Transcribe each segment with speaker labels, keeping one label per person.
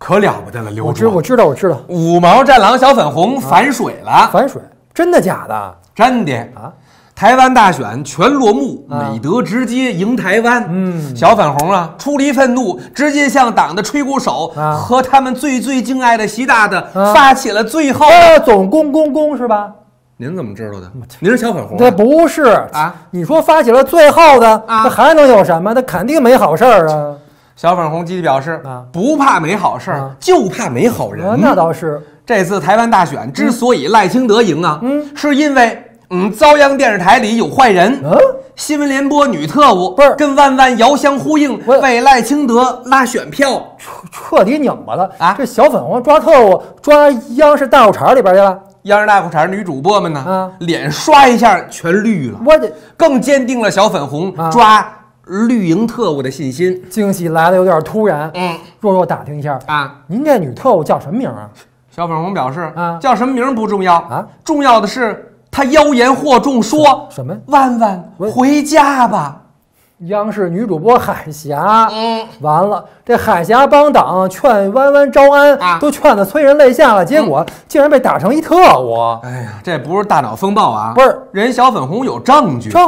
Speaker 1: 可了不得了，刘
Speaker 2: 我
Speaker 1: 主，
Speaker 2: 知道。
Speaker 1: 五毛战狼小粉红反水了，
Speaker 2: 反水，真的假的？
Speaker 1: 真的
Speaker 2: 啊！
Speaker 1: 台湾大选全落幕，美德直接赢台湾。小粉红啊，出离愤怒，直接向党的吹鼓手和他们最敬爱的习大大发起了最后
Speaker 2: 总攻是吧？
Speaker 1: 您怎么知道的？您是小粉红？
Speaker 2: 这不是
Speaker 1: 啊！
Speaker 2: 你说发起了最后的，那还能有什么？那肯定没好事儿啊！
Speaker 1: 小粉红积极表示不怕没好事儿，就怕没好人。
Speaker 2: 那倒是。
Speaker 1: 这次台湾大选之所以赖清德赢啊，是因为遭殃电视台里有坏人。新闻联播女特务
Speaker 2: 不是
Speaker 1: 跟万万遥相呼应，为赖清德拉选票，
Speaker 2: 彻底拧巴了
Speaker 1: 啊！
Speaker 2: 这小粉红抓特务，抓央视大裤衩里边去了。
Speaker 1: 央视大裤衩女主播们呢，脸刷一下全绿了。
Speaker 2: 我这
Speaker 1: 更坚定了小粉红抓绿营特务的信心。
Speaker 2: 惊喜来的有点突然。弱打听一下
Speaker 1: 啊，
Speaker 2: 您这女特务叫什么名啊？
Speaker 1: 小粉红表示叫什么名不重要
Speaker 2: 啊，
Speaker 1: 重要的是。他妖言惑众说
Speaker 2: 什么？
Speaker 1: 万万回家吧！
Speaker 2: 央视女主播海霞，完了，这海霞帮党劝弯弯招安，都劝得催人泪下了，结果竟然被打成一特务。
Speaker 1: 哎呀，这不是大脑风暴啊！
Speaker 2: 不是，
Speaker 1: 人小粉红有证据。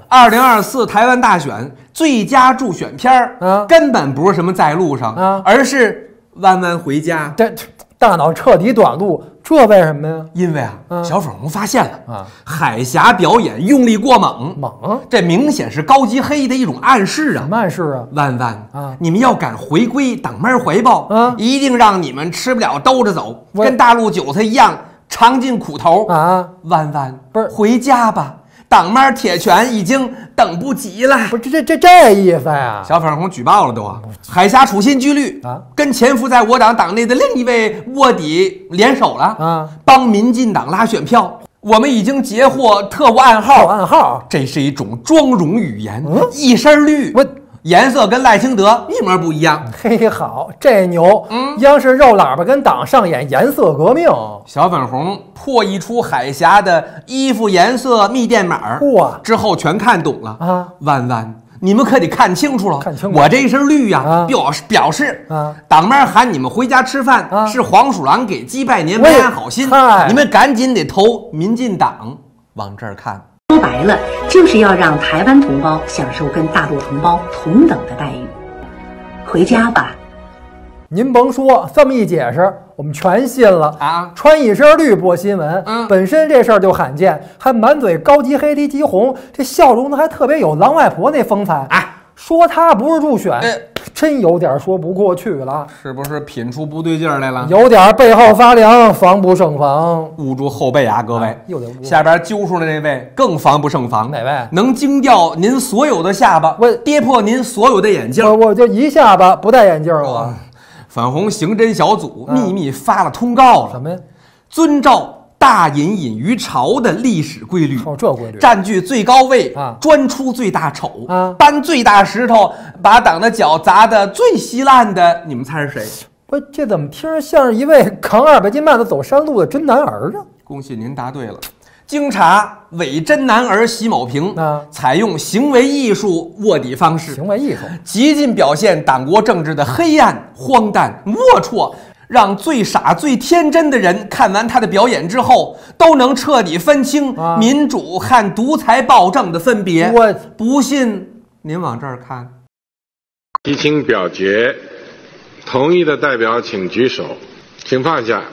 Speaker 1: 2024台湾大选最佳助选片根本不是什么在路上而是弯弯回家。
Speaker 2: 这大脑彻底短路。这为什么呀？
Speaker 1: 因为小粉红发现了海峡表演用力过猛，这明显是高级黑的一种暗示啊！
Speaker 2: 什么暗示啊？
Speaker 1: 万万你们要敢回归党妹怀抱一定让你们吃不了兜着走，跟大陆韭菜一样尝尽苦头
Speaker 2: 啊！
Speaker 1: 万万不是回家吧？党妹铁拳已经等不及了，
Speaker 2: 不是这意思呀？
Speaker 1: 小粉红举报了都海峡处心积虑跟潜伏在我党内的另一位卧底联手了帮民进党拉选票。我们已经截获特务暗号，这是一种妆容语言，一身绿，颜色跟赖清德一模不一样。
Speaker 2: 嘿，好，这牛！央视肉喇叭跟党上演颜色革命。
Speaker 1: 小粉红破译出海峡的衣服颜色密电码，之后全看懂了万万，你们可得看清楚了，我这一身绿呀，表示党妹喊你们回家吃饭，是黄鼠狼给鸡拜年，没安好心，你们赶紧得投民进党。往这儿看。
Speaker 3: 说白了，就是要让台湾同胞享受跟大陆同胞同等的待遇。回家吧。
Speaker 2: 您甭说，这么一解释，我们全信了穿一身绿播新闻，本身这事儿就罕见，还满嘴高级黑低级红，这笑容呢还特别有狼外婆那风采。说他不是入选，真有点说不过去了。
Speaker 1: 是不是品出不对劲儿来了？
Speaker 2: 有点背后发凉，防不胜防。
Speaker 1: 捂住后背啊，各位！
Speaker 2: 又得捂。
Speaker 1: 下边揪出来那位更防不胜防。
Speaker 2: 哪位？
Speaker 1: 能惊掉您所有的下巴，跌破您所有的眼镜。
Speaker 2: 我就一下巴不戴眼镜了。
Speaker 1: 粉红刑侦小组秘密发了通告了，
Speaker 2: 什么呀？
Speaker 1: 遵照大隐隐于朝的历史规律，
Speaker 2: 这规律
Speaker 1: 占据最高位专出最大丑搬最大石头，把党的脚砸得最稀烂的，你们猜是谁？
Speaker 2: 这怎么听着像是一位扛200斤麦子走山路的真男儿啊？
Speaker 1: 恭喜您答对了。经查，伪真男儿习某平采用行为艺术卧底方式，极尽表现党国政治的黑暗、荒诞、龌龊，让最傻、最天真的人看完他的表演之后，都能彻底分清民主和独裁暴政的分别。不信，您往这儿看。
Speaker 4: 提请表决，同意的代表请举手，请放下。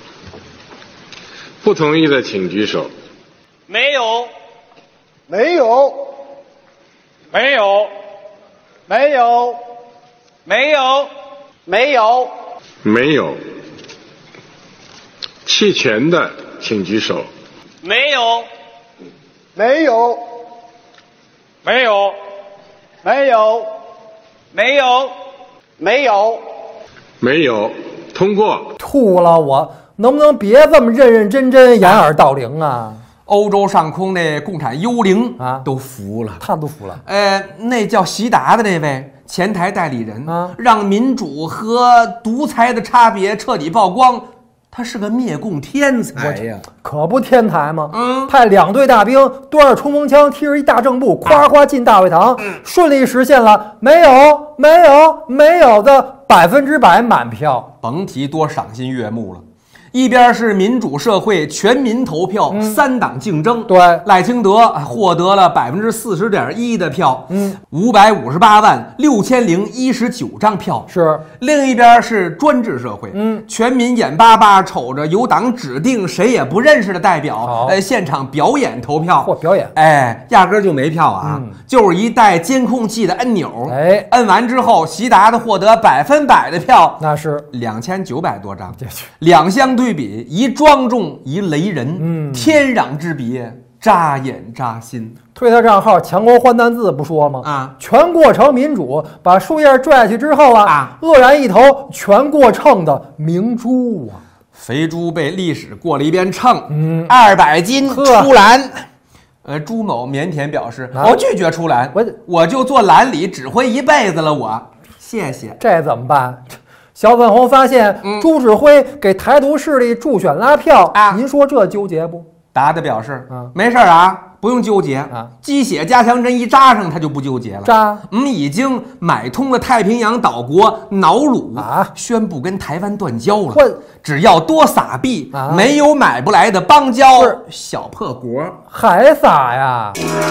Speaker 4: 不同意的请举手。
Speaker 5: 没有，
Speaker 6: 没有，
Speaker 5: 没有，
Speaker 6: 没有，
Speaker 5: 没有，
Speaker 6: 没有，
Speaker 4: 没有。弃权的请举手。
Speaker 5: 没有，
Speaker 6: 没有，
Speaker 5: 没有，
Speaker 6: 没有，
Speaker 5: 没有，
Speaker 6: 没有，
Speaker 4: 没有。通过。
Speaker 2: 吐了我！能不能别这么认认真真掩耳盗铃啊？
Speaker 1: 欧洲上空那共产幽灵都服了，
Speaker 2: 他都服了。
Speaker 1: 那叫习达的那位前台代理人让民主和独裁的差别彻底曝光， 他是个灭共天才呀，
Speaker 2: 可不天才吗？派2队大兵端着冲锋枪，提着一大正步，夸夸进大会堂，顺利实现了没有的100%满票，
Speaker 1: 甭提多赏心悦目了。一边是民主社会全民投票，3党竞争，
Speaker 2: 对，
Speaker 1: 赖清德获得了40.1%的票，5586019张票。
Speaker 2: 是，
Speaker 1: 另一边是专制社会，全民眼巴巴瞅着由党指定谁也不认识的代表，现场表演投票，
Speaker 2: 表演，
Speaker 1: 压根就没票啊，就是一带监控器的按钮，摁完之后，习达的获得100%的票，
Speaker 2: 那是
Speaker 1: 2900多张，两相对比，一庄重一雷人，天壤之别，扎眼扎心。
Speaker 2: 推特账号强国换蛋字不说吗？全过程民主，把树叶拽下去之后愕然一头全过秤的明珠啊！
Speaker 1: 肥猪被历史过了一遍秤，200斤出栏。朱某腼腆表示：“我拒绝出栏，我就做栏里指挥一辈子了，我谢谢。”
Speaker 2: 这怎么办？小粉红发现朱指挥给台独势力助选拉票您说这纠结不？
Speaker 1: 达的表示没事啊，不用纠结鸡血加强针一扎上他就不纠结了。
Speaker 2: 扎，
Speaker 1: 已经买通了太平洋岛国瑙鲁宣布跟台湾断交了。只要多撒币没有买不来的邦交小破国，
Speaker 2: 还撒呀？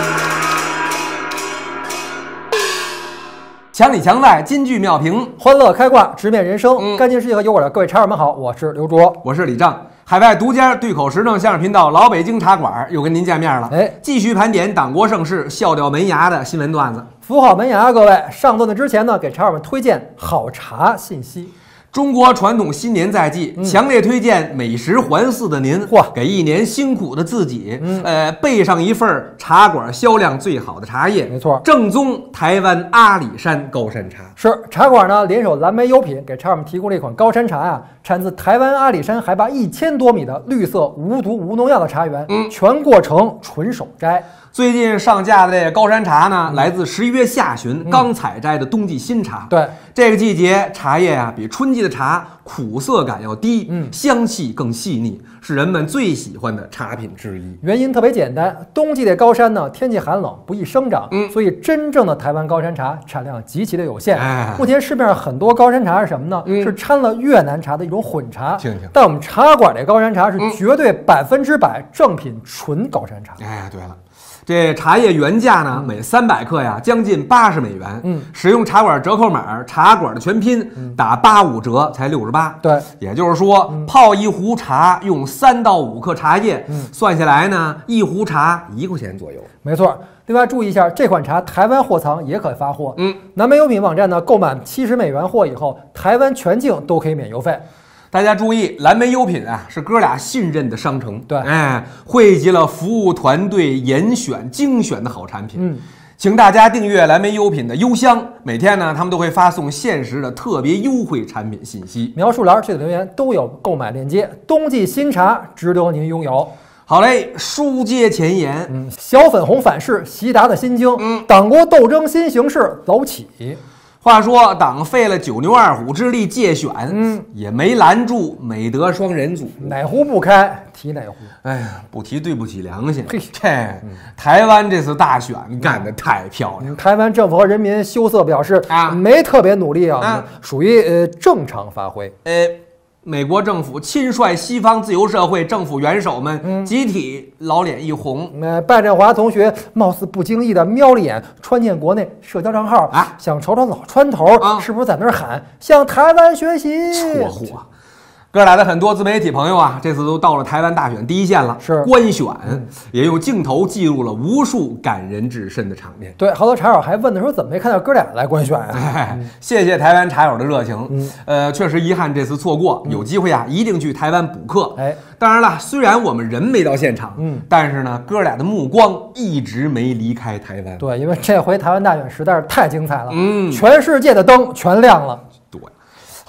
Speaker 1: 墙里墙外，金句妙评，
Speaker 2: 欢乐开挂，直面人生，干净世界和有我的各位茶友们好，我是刘卓，
Speaker 1: 我是李正，海外独家对口时政相声频道老北京茶馆又跟您见面了。继续盘点党国盛世笑掉门牙的新闻段子，
Speaker 2: 扶好门牙，各位。上段子之前呢，给茶友们推荐好茶信息。
Speaker 1: 中国传统新年在即，强烈推荐美食环伺的您，给一年辛苦的自己，备上一份茶馆销量最好的茶叶，
Speaker 2: 没错，
Speaker 1: 正宗台湾阿里山高山茶。
Speaker 2: 是茶馆呢联手蓝莓优品，给茶友们提供了一款高山茶呀，产自台湾阿里山海拔1000多米的绿色无毒无农药的茶园，全过程纯手摘。
Speaker 1: 最近上架的这个高山茶呢，来自11月下旬刚采摘的冬季新茶。
Speaker 2: 对，
Speaker 1: 这个季节茶叶比春季的茶苦涩感要低，香气更细腻，是人们最喜欢的茶品之一。
Speaker 2: 原因特别简单，冬季的高山呢，天气寒冷，不易生长，所以真正的台湾高山茶产量极其的有限。目前市面上很多高山茶是什么呢？是掺了越南茶的一种混茶。但我们茶馆这高山茶是绝对100%正品纯高山茶。
Speaker 1: 对了。这茶叶原价呢，每300克呀，将近80美元。使用茶馆折扣码，茶馆的全拼打85折才68。
Speaker 2: 对，
Speaker 1: 也就是说，泡一壶茶用3到5克茶叶，算下来呢，一壶茶1块钱左右。
Speaker 2: 没错。另外注意一下，这款茶台湾货仓也可发货。南门优品网站呢，购买70美元货以后，台湾全境都可以免邮费。
Speaker 1: 大家注意，蓝莓优品是哥俩信任的商城，
Speaker 2: 对，
Speaker 1: 汇集了服务团队严选精选的好产品。请大家订阅蓝莓优品的邮箱，每天呢，他们都会发送限时的特别优惠产品信息。
Speaker 2: 描述栏这里留言都有购买链接，冬季新茶值得您拥有。
Speaker 1: 好嘞，书接前言，
Speaker 2: 小粉红反噬习达的心经，党国斗争新形势走起。
Speaker 1: 话说，党费了9牛2虎之力借选，也没拦住美德双人组。
Speaker 2: 哪壶不开提哪壶。
Speaker 1: 哎呀，不提对不起良心。台湾这次大选干得太漂亮。
Speaker 2: 台湾政府和人民羞涩表示没特别努力属于正常发挥。
Speaker 1: 美国政府亲率西方自由社会政府元首们集体老脸一红。
Speaker 2: 拜振华同学貌似不经意的瞄了眼川建国内社交账号想瞅瞅老川头是不是在那儿喊向台湾学习。
Speaker 1: 戳火。哥俩的很多自媒体朋友这次都到了台湾大选第一线了，
Speaker 2: 是
Speaker 1: 观选，也用镜头记录了无数感人至深的场面。
Speaker 2: 对，好多茶友还问的时候怎么没看到哥俩来观选
Speaker 1: 谢谢台湾茶友的热情。确实遗憾这次错过，有机会一定去台湾补课。当然了，虽然我们人没到现场，但是呢，哥俩的目光一直没离开台湾。
Speaker 2: 对，因为这回台湾大选实在是太精彩了，全世界的灯全亮了。
Speaker 1: 对。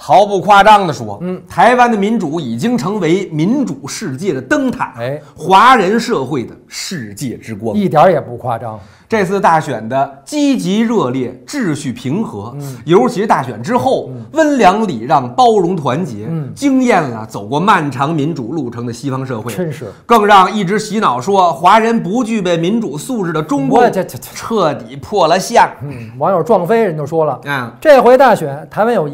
Speaker 1: 毫不夸张地说，台湾的民主已经成为民主世界的灯塔，华人社会的世界之光，
Speaker 2: 一点也不夸张。
Speaker 1: 这次大选的积极热烈、秩序平和，尤其是大选之后，温良礼让、包容团结，惊艳了走过漫长民主路程的西方社会，
Speaker 2: 真是
Speaker 1: 更让一直洗脑说华人不具备民主素质的中共彻底破了相。
Speaker 2: 网友撞飞人就说了，这回大选台湾有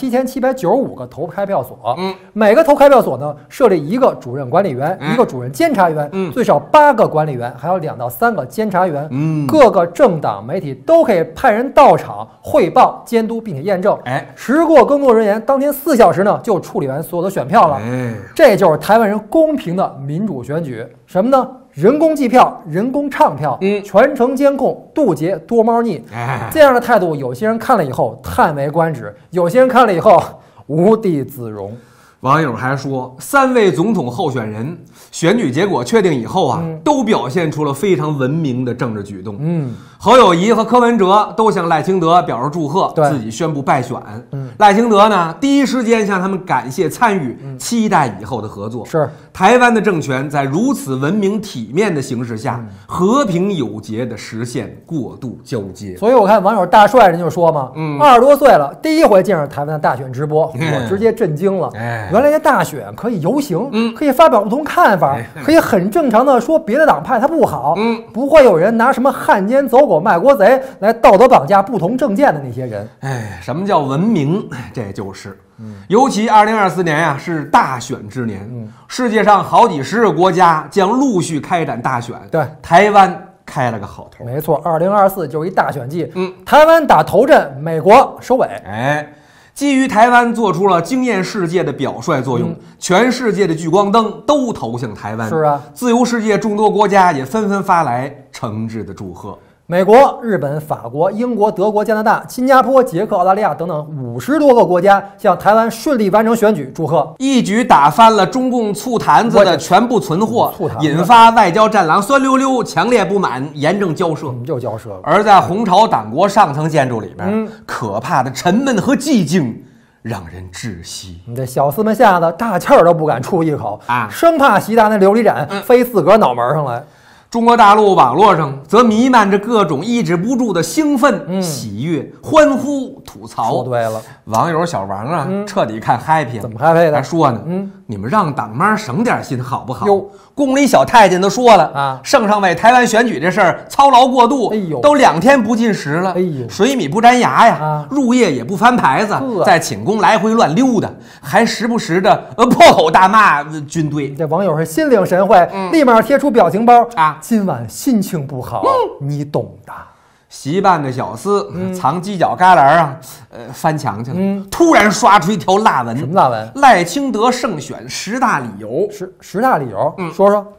Speaker 2: 17795个投开票所，每个投开票所呢设立一个主任管理员，一个主任监察员，最少8个管理员，还有2到3个监察员。各个政党媒体都可以派人到场汇报、监督并且验证。时过工作人员当天4小时呢就处理完所有的选票了。这就是台湾人公平的民主选举。什么呢？人工计票、人工唱票，全程监控，杜绝多猫腻。这样的态度，有些人看了以后叹为观止，有些人看了以后无地自容。
Speaker 1: 网友还说，3位总统候选人选举结果确定以后啊，都表现出了非常文明的政治举动。侯友宜和柯文哲都向赖清德表示祝贺，自己宣布败选。赖清德呢，第一时间向他们感谢参与，期待以后的合作。
Speaker 2: 是
Speaker 1: 台湾的政权在如此文明体面的形势下，和平有节的实现过渡交接。
Speaker 2: 所以我看网友大帅人就说嘛，20多岁了，第一回见着台湾的大选直播，我直接震惊了。原来这大选可以游行，可以发表不同看法，可以很正常的说别的党派他不好，不会有人拿什么汉奸走狗卖国贼来道德绑架不同政见的那些人。
Speaker 1: 什么叫文明？这就是。尤其2024年呀，是大选之年，世界上好几10个国家将陆续开展大选，
Speaker 2: 对，
Speaker 1: 台湾开了个好头。
Speaker 2: 没错，2024就是一大选季，台湾打头阵，美国收尾。
Speaker 1: 基于台湾做出了惊艳世界的表率作用，全世界的聚光灯都投向台湾。
Speaker 2: 是啊，
Speaker 1: 自由世界众多国家也纷纷发来诚挚的祝贺。
Speaker 2: 美国、日本、法国、英国、德国、加拿大、新加坡、捷克、澳大利亚等等50多个国家向台湾顺利完成选举祝贺，
Speaker 1: 一举打翻了中共醋坛子的全部存货，引发外交战狼酸溜溜强烈不满，严正交涉。
Speaker 2: 又交涉了。
Speaker 1: 而在红潮党国上层建筑里边，可怕的沉闷和寂静让人窒息。
Speaker 2: 你这小厮们吓得大气儿都不敢出一口生怕习大那琉璃盏飞自个儿脑门上来。
Speaker 1: 中国大陆网络上则弥漫着各种抑制不住的兴奋、喜悦、欢呼、吐槽。
Speaker 2: 说对了，
Speaker 1: 网友小王啊，彻底看 happy 了。
Speaker 2: 怎么 happy 的？
Speaker 1: 还说呢，你们让党妈省点心好不好？宫里小太监都说了圣上为台湾选举这事儿操劳过度，都2天不进食了，水米不沾牙呀，入夜也不翻牌子，在寝宫来回乱溜达，还时不时的破口大骂军队。
Speaker 2: 这网友是心领神会，立马贴出表情包今晚心情不好，你懂的。
Speaker 1: 习办的小厮藏犄角旮旯翻墙去了，突然刷出一条辣文。
Speaker 2: 什么辣文？
Speaker 1: 赖清德胜选10大理由。
Speaker 2: 十大理由，说说。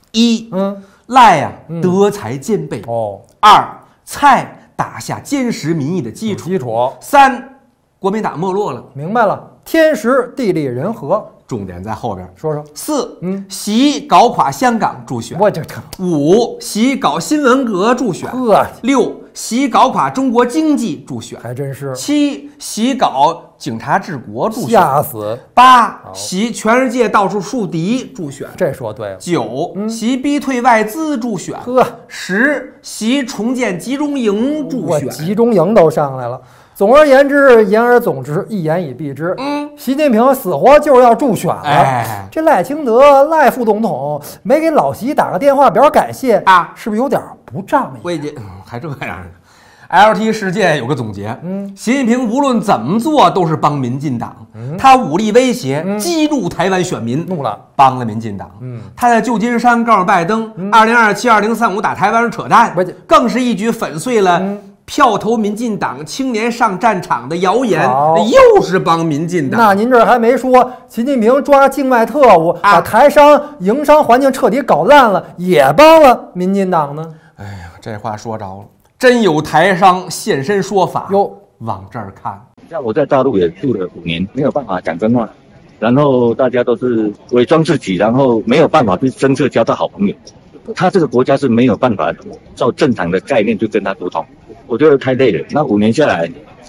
Speaker 1: 1，赖呀德才兼备。2，蔡打下坚实民意的基础。3，国民党没落了。
Speaker 2: 明白了，天时地利人和。
Speaker 1: 重点在后边，
Speaker 2: 说说。
Speaker 1: 4，习搞垮香港助选。5，习搞新文革助选。6，习搞垮中国经济助选。
Speaker 2: 还真是。
Speaker 1: 7，习搞警察治国助选。
Speaker 2: 吓死。
Speaker 1: 8，习全世界到处树敌助选。
Speaker 2: 这说对了。
Speaker 1: 9，习逼退外资助选。10，习重建集中营助选。
Speaker 2: 集中营都上来了。总而言之，言而总之，一言以蔽之。习近平死活就是要助选了。这赖清德赖副总统没给老习打个电话表感谢是不是有点不仗义？
Speaker 1: 魏姐还这样？LT 事件有个总结，习近平无论怎么做都是帮民进党，他武力威胁激怒台湾选民，
Speaker 2: 怒了，
Speaker 1: 帮了民进党。他在旧金山告诉拜登，2027-2035打台湾是扯淡，更是一举粉碎了票投民进党青年上战场的谣言，又是帮民进党。
Speaker 2: 那您这还没说，习近平抓境外特务，把台商营商环境彻底搞烂了，也帮了民进党呢。
Speaker 1: 哎呀，这话说着了，真有台商现身说法哟，往这儿看。
Speaker 7: 像我在大陆也住了5年，没有办法讲真话，然后大家都是伪装自己，然后没有办法去深刻交到好朋友。他这个国家是没有办法照正常的概念去跟他沟通，我觉得太累了。那5年下来，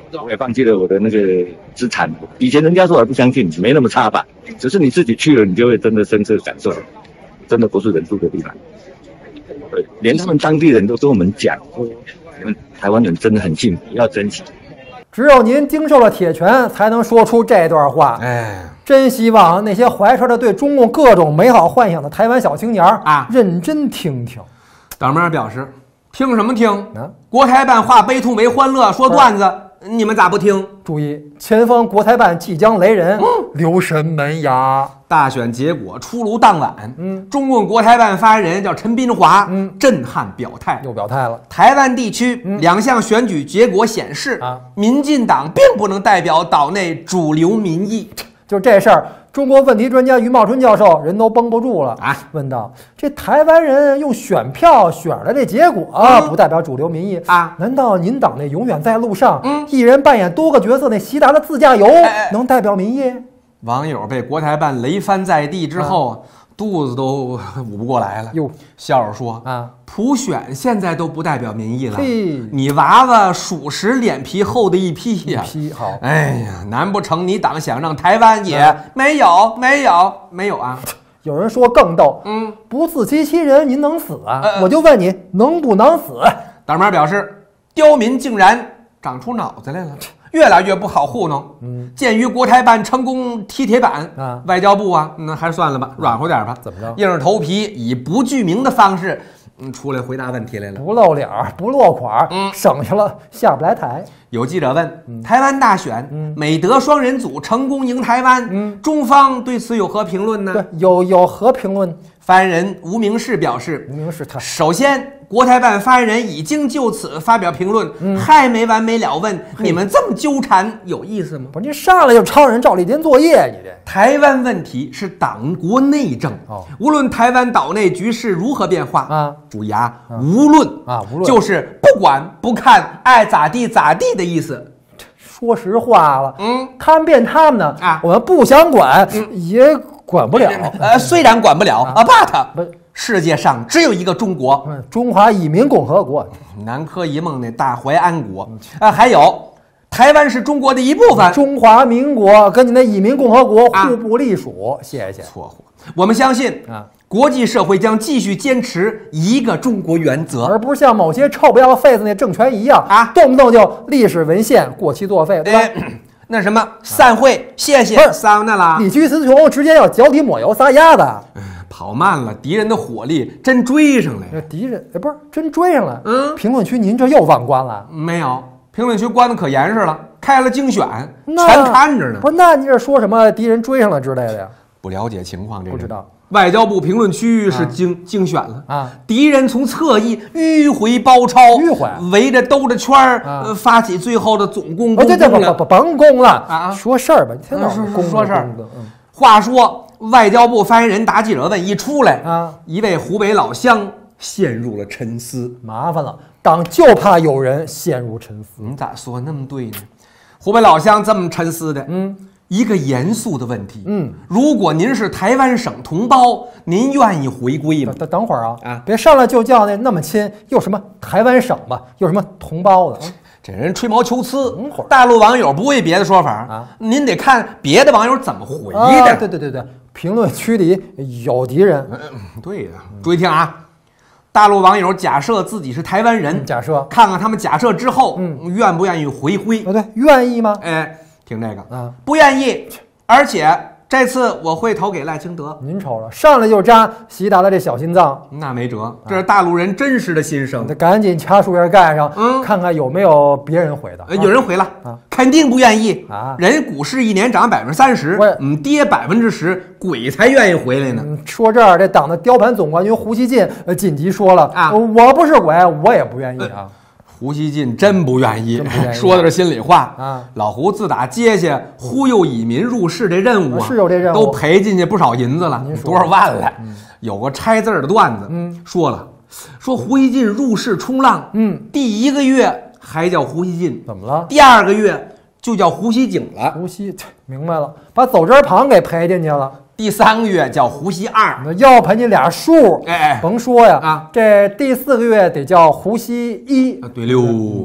Speaker 7: 我也放弃了我的那个资产。以前人家说还不相信，没那么差吧？只是你自己去了，你就会真的深刻感受，真的不是人住的地方。连他们当地人都跟我们讲，你们台湾人真的很幸福，要珍惜。
Speaker 2: 只有您经受了铁拳，才能说出这段话。
Speaker 1: 哎，
Speaker 2: 真希望那些怀揣着对中共各种美好幻想的台湾小青年啊，认真听听。
Speaker 1: 党面表示，听什么听？国台办化悲痛为欢乐，说段子，你们咋不听？
Speaker 2: 注意，前方国台办即将雷人，留神门牙。
Speaker 1: 大选结果出炉当晚，中共国台办发言人叫陈斌华，震撼表态，
Speaker 2: 又表态了。
Speaker 1: 台湾地区2项选举结果显示，民进党并不能代表岛内主流民意。
Speaker 2: 就这事儿，中国问题专家于茂春教授人都绷不住了啊，问道：这台湾人用选票选了这结果，不代表主流民意啊？难道您党内永远在路上，一人扮演多个角色那习达的自驾游能代表民意？
Speaker 1: 网友被国台办雷翻在地之后，肚子都捂不过来了。哟，笑着说啊，普选现在都不代表民意了。你娃娃属实脸皮厚的一批呀！
Speaker 2: 好，
Speaker 1: 哎呀，难不成你党想让台湾也没有啊？
Speaker 2: 有人说更逗，不自欺欺人，您能死啊？我就问你，能不能死？
Speaker 1: 党面表示，刁民竟然长出脑子来了。越来越不好糊弄。鉴于国台办成功踢铁板啊，外交部啊，那还是算了吧，软和点吧。
Speaker 2: 怎么着？
Speaker 1: 硬着头皮以不具名的方式，出来回答问题来了，
Speaker 2: 不露脸不落款，省下了下不来台。
Speaker 1: 有记者问：台湾大选，美德双人组成功赢台湾，中方对此有何评论呢？
Speaker 2: 对，有何评论？
Speaker 1: 发言人吴明世表示：
Speaker 2: 吴明世他
Speaker 1: 首先。国台办发言人已经就此发表评论，还没完没了问你们这么纠缠有意思吗？
Speaker 2: 不是你上来就抄人赵立坚作业，你这
Speaker 1: 台湾问题是党国内政，无论台湾岛内局势如何变化啊，注意啊，无论就是不管不看，爱咋地咋地的意思。
Speaker 2: 说实话了，看遍他们呢啊，我们不想管也管不了。
Speaker 1: 虽然管不了but世界上只有一个中国，
Speaker 2: 中华人民共和国，
Speaker 1: 南柯一梦那大淮安国还有台湾是中国的一部分，
Speaker 2: 中华民国跟你那人民共和国互不隶属。谢谢。
Speaker 1: 错误。我们相信国际社会将继续坚持一个中国原则，
Speaker 2: 而不是像某些臭不要肺子那政权一样动不动就历史文献过期作废，对吧？
Speaker 1: 那什么散会，谢谢，撒那啦。
Speaker 2: 李居词穷直接要脚底抹油撒丫子。
Speaker 1: 跑慢了，敌人的火力真追上来。
Speaker 2: 这敌人不是真追上来。评论区您这又忘关了？
Speaker 1: 没有，评论区关的可严实了，开了精选，全看着呢。
Speaker 2: 不是，那你这说什么敌人追上了之类的呀？
Speaker 1: 不了解情况，这
Speaker 2: 不知道。
Speaker 1: 外交部评论区是精选了啊，敌人从侧翼迂回包抄，围着兜着圈儿，发起最后的总攻攻了。
Speaker 2: 甭攻了啊！说事儿吧，你听到
Speaker 1: 说事儿。话说。外交部发言人答记者问一出来一位湖北老乡陷入了沉思。
Speaker 2: 麻烦了，党就怕有人陷入沉思。
Speaker 1: 你咋说那么对呢？湖北老乡这么沉思的，一个严肃的问题。如果您是台湾省同胞，您愿意回归吗？
Speaker 2: 等会儿啊，别上来就叫那么亲，又什么台湾省吧，又什么同胞的。
Speaker 1: 这人吹毛求疵。大陆网友不为别的说法您得看别的网友怎么回的。
Speaker 2: 对，评论区里有敌人。
Speaker 1: 对呀，注意听啊！大陆网友假设自己是台湾人，
Speaker 2: 假设
Speaker 1: 看看他们假设之后，愿不愿意回归？
Speaker 2: 对，愿意吗？
Speaker 1: 听这个不愿意，而且这次我会投给赖清德。
Speaker 2: 您瞅瞅，上来就扎习达的这小心脏，
Speaker 1: 那没辙，这是大陆人真实的心声。
Speaker 2: 得赶紧掐树叶盖上，看看有没有别人回的。
Speaker 1: 有人回了肯定不愿意人股市一年涨30%，跌10%，鬼才愿意回来呢。
Speaker 2: 说这儿，这党的雕盘总冠军胡锡进紧急说了我不是鬼，我也不愿意啊。
Speaker 1: 胡锡进真不愿意，说的是心里话啊。老胡自打接下忽悠蚁民入市这任务
Speaker 2: 是有这任务，
Speaker 1: 都赔进去不少银子了，多少万了。有个拆字的段子，说胡锡进入市冲浪，第1个月还叫胡锡进，
Speaker 2: 怎么了？
Speaker 1: 第2个月就叫胡锡景了。
Speaker 2: 胡锡明白了，把走针旁给赔进去了。
Speaker 1: 第3个月叫胡锡2，
Speaker 2: 要赔你俩数，甭说呀这第4个月得叫胡锡1。
Speaker 1: 对溜，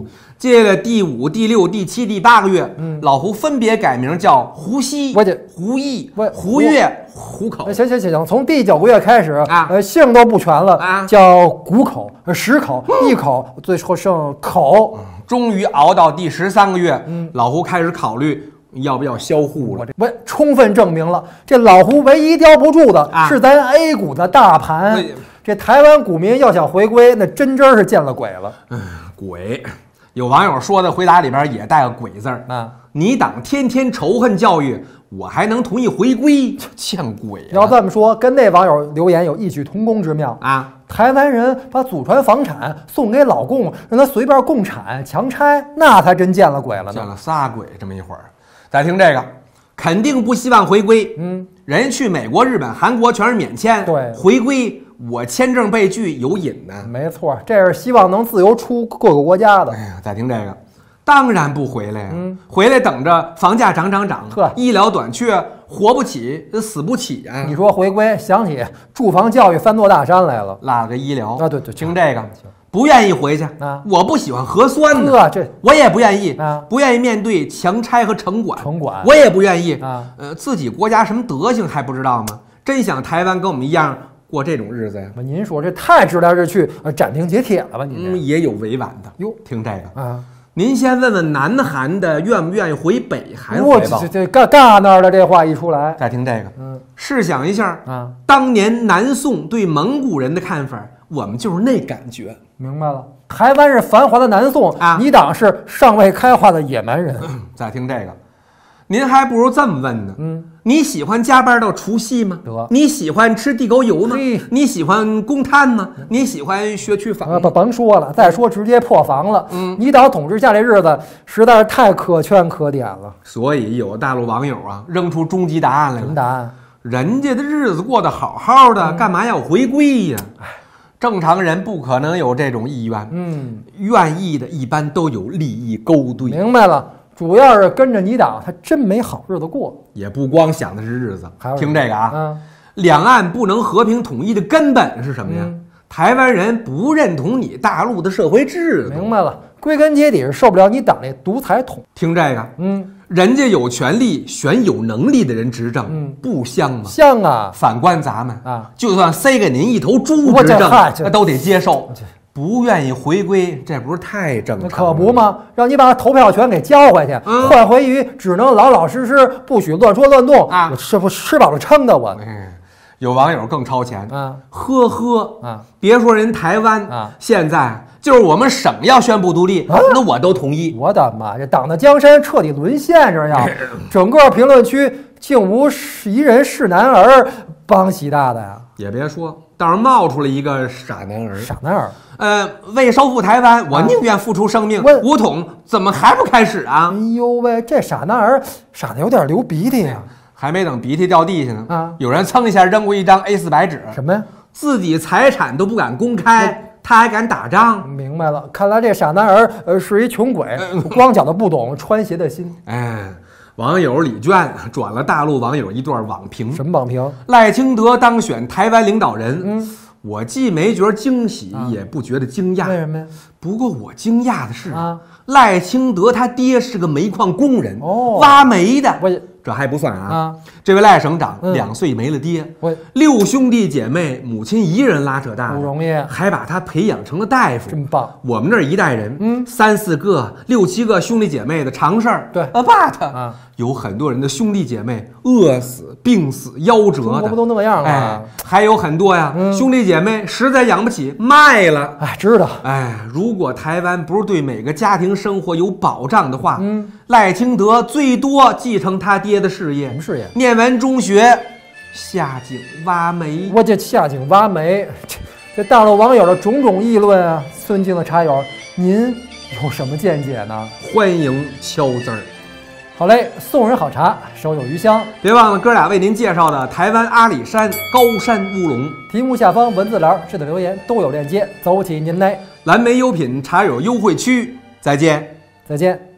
Speaker 1: 接了第5、第6、第7、第8个月，老胡分别改名叫胡锡、胡毅、胡越、虎口。
Speaker 2: 行，从第9个月开始姓都不全了，叫谷口、石口、一口，最后剩口。
Speaker 1: 终于熬到第13个月，老胡开始考虑要不要销户了。
Speaker 2: 充分证明了这老胡唯一叼不住的是咱 A 股的大盘。这台湾股民要想回归，那真是见了鬼了。
Speaker 1: 鬼。有网友说的回答里边也带个鬼字儿啊！你党天天仇恨教育，我还能同意回归？见鬼了！
Speaker 2: 要这么说，跟那网友留言有异曲同工之妙啊！台湾人把祖传房产送给老共，让他随便共产强拆，那才真见了鬼了呢！
Speaker 1: 见了仨鬼，这么一会儿，再听这个，肯定不希望回归。人去美国、日本、韩国全是免签，
Speaker 2: 对，
Speaker 1: 回归。我签证被拒有瘾呢，
Speaker 2: 没错，这是希望能自由出各个国家的。
Speaker 1: 哎呀，再听这个，当然不回来呀，回来等着房价涨，医疗短缺，活不起，死不起呀。
Speaker 2: 你说回归，想起住房教育3座大山来了，
Speaker 1: 落个医疗
Speaker 2: 啊，对，
Speaker 1: 听这个，不愿意回去啊，我不喜欢核酸
Speaker 2: 呢，这
Speaker 1: 我也不愿意啊，不愿意面对强拆和城管，我也不愿意啊。自己国家什么德行还不知道吗？真想台湾跟我们一样过这种日子呀？
Speaker 2: 您说这太直来直去、斩钉截铁了吧？您
Speaker 1: 也有委婉的
Speaker 2: 哟。
Speaker 1: 听这个啊，您先问问南韩的愿不愿意回北韩
Speaker 2: 回报？这尬那儿的这话一出来，
Speaker 1: 再听这个，试想一下啊，当年南宋对蒙古人的看法，我们就是那感觉。
Speaker 2: 明白了，台湾是繁华的南宋啊，你党是尚未开化的野蛮人。
Speaker 1: 再听这个。您还不如这么问呢，你喜欢加班到除夕吗？你喜欢吃地沟油吗？你喜欢公摊吗？你喜欢学区房？
Speaker 2: 甭说了，再说直接破防了。你党统治下这日子实在是太可圈可点了。
Speaker 1: 所以有大陆网友啊扔出终极答案来了。
Speaker 2: 什么答案？
Speaker 1: 人家的日子过得好好的，干嘛要回归呀？正常人不可能有这种意愿。愿意的一般都有利益勾兑。
Speaker 2: 明白了。主要是跟着你党，他真没好日子过。
Speaker 1: 也不光想的是日子，听这个啊，两岸不能和平统一的根本是什么呀？台湾人不认同你大陆的社会制度。
Speaker 2: 明白了，归根结底是受不了你党那独裁统。
Speaker 1: 听这个，人家有权利选有能力的人执政，不香吗？
Speaker 2: 香啊！
Speaker 1: 反观咱们啊，就算塞给您一头猪执政，那都得接受。不愿意回归，这不是太正常了？
Speaker 2: 可不吗？让你把投票权给交回去，换回于只能老老实实，不许乱说乱动啊！我吃饱了撑的我。
Speaker 1: 有网友更超前啊，呵呵啊！别说人台湾啊，现在就是我们省要宣布独立，那我都同意。
Speaker 2: 我的妈，这党的江山彻底沦陷这样，整个评论区竟无一人是男儿帮习大的呀！
Speaker 1: 也别说，倒是冒出了一个傻男儿。
Speaker 2: 傻男儿。
Speaker 1: 为收复台湾，我宁愿付出生命。武统怎么还不开始啊？
Speaker 2: 哎呦喂，这傻男儿傻的有点流鼻涕呀！
Speaker 1: 还没等鼻涕掉地下呢，有人蹭一下扔过一张 A4 白纸。
Speaker 2: 什么呀？
Speaker 1: 自己财产都不敢公开，他还敢打仗？
Speaker 2: 明白了，看来这傻男儿是一穷鬼，光脚的不懂穿鞋的心。
Speaker 1: 网友李娟转了大陆网友一段网评。
Speaker 2: 什么网评？
Speaker 1: 赖清德当选台湾领导人。我既没觉得惊喜，也不觉得惊讶。
Speaker 2: 为什么呀？
Speaker 1: 不过我惊讶的是赖清德他爹是个煤矿工人，挖煤的。这还不算啊！这位赖省长2岁没了爹，6兄弟姐妹，母亲一人拉扯大，
Speaker 2: 不容易，
Speaker 1: 还把他培养成了大夫，
Speaker 2: 真棒！
Speaker 1: 我们这一代人，3、4个、6、7个兄弟姐妹的常事儿。
Speaker 2: 对
Speaker 1: ，but有很多人的兄弟姐妹饿死、病死、夭折的，
Speaker 2: 中国不都那样了？
Speaker 1: 还有很多呀，兄弟姐妹实在养不起，卖了。
Speaker 2: 知道。
Speaker 1: 如果台湾不是对每个家庭生活有保障的话，赖清德最多继承他爹的事业。
Speaker 2: 什么事业？
Speaker 1: 念完中学，下井挖煤。
Speaker 2: 我这下井挖煤，这大陆网友的种种议论啊，尊敬的茶友，您有什么见解呢？
Speaker 1: 欢迎敲字儿。
Speaker 2: 好嘞，送人好茶，手有余香。
Speaker 1: 别忘了哥俩为您介绍的台湾阿里山高山乌龙。
Speaker 2: 题目下方文字栏置的留言都有链接，走起您来。
Speaker 1: 蓝莓优品茶友优惠区，再见。
Speaker 2: 再见。